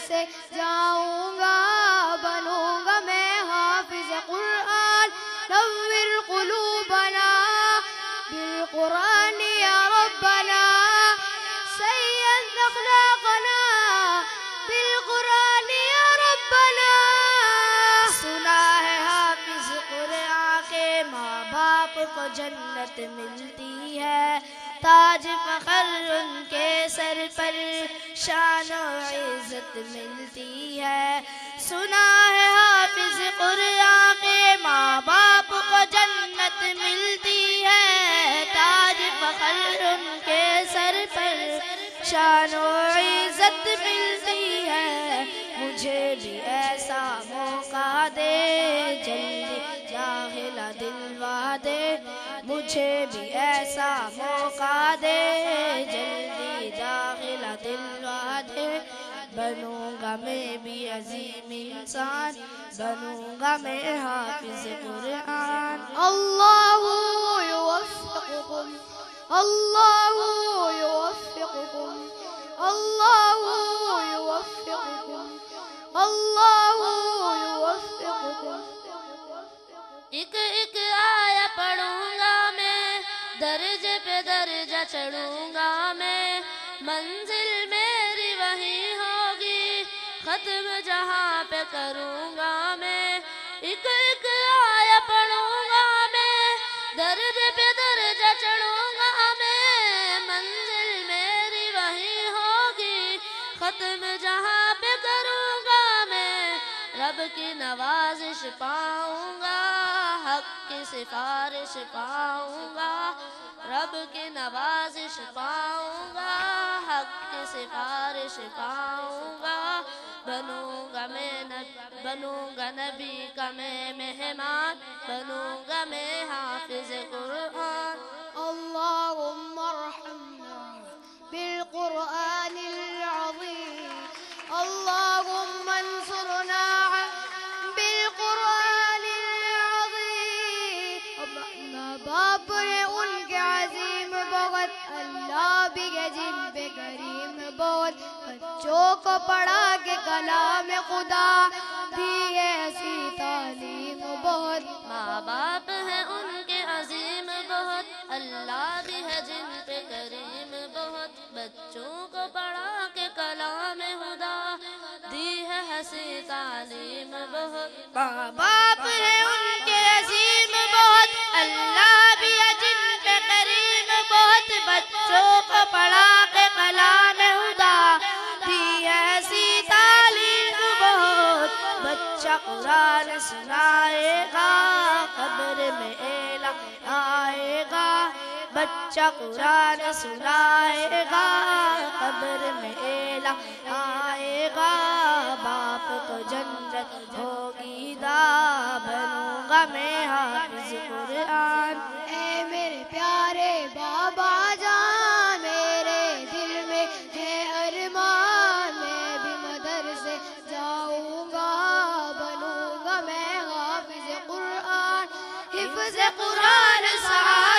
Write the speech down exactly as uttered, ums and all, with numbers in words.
سے جاؤں گا، بنوں گا میں حافظ قرآن. نور قلوبنا بالقرآن یا ربنا، سید اخلاقنا بالقرآن یا ربنا. سنا ہے حافظ قرآن کے ماں باپ کو جنت ملتی ہے، تاج فخر ان کے سر پر شان و عزت ملتی ہے. سنا ہے حافظ قرآن کے ماں باپ کو جنت ملتی ہے، تاج فخر ان کے سر پر شان و عزت ملتی ہے. مجھے بھی ایسا موقع دے جلدی داخلہ دلوا دے، مجھے بھی ایسا موقع دے جلدی داخلہ دلوا دے. بنوں گا میں بھی عظیم انسان، بنوں گا میں حافظ قرآن. اللہ یوفقکم، اللہ یوفقکم، اللہ یوفقکم، اللہ یوفقکم. ایک ایک آیا پڑھوں گا میں، درجے پہ درجہ چڑھوں گا میں، منزل میری وہی ہوگی، ختم جہاں پہ کروں گا میں. ایک ایک آیا پڑھوں گا میں، درجے پہ درجہ چڑھوں گا میں، منزل میری وہی ہوگی، ختم جہاں پہ کروں گا میں. رب کی نوازش پاؤں گا، حق کی سفارش پاؤں گا، رب کی نوازش پاؤں گا، حق کی سفارش پاؤں گا. بنوں گا میں بنوں گا نبی کا میں مہمان، بنوں گا میں حافظ قرآن. اللہم ارحمنا بالقرآن العظیم، اللہم انصرنا بالقرآن العظیم. ماں باپ ہے ان کے عظیم بہت، اللہ بھی ہے جن پہ کریم بہت. بچوں کو پڑھا کے کلام خدا دی ہے ایسی تعلیم بہت. ماں باپ ہے ان کے عظیم بہت، اللہ بھی ہے جن پہ کریم بہت. بچوں کو پڑھا کے کلام خدا دی ہے ایسی تعلیم بہت. ماں باپ ہے ان کے عظیم بہت، اللہ بھی ہے جن پہ کریم بہت. بچوں کو پڑھا کے کلام خدا دی ایسی تعلیم بہت. بچہ قرآن سنائے گا، قبر میں اعلان آئے گا. بچہ قرآن سنائے گا، قبر میں اعلان آئے گا. باپ کو جنت ہوگی دا، بنوں گا میں حافظ قرآن. اے میرے پیارے بابا جان، میرے دل میں ہے ارمان، میں بھی مدرسے جاؤں گا، بنوں گا میں حافظ قرآن. حفظ قرآن سعادت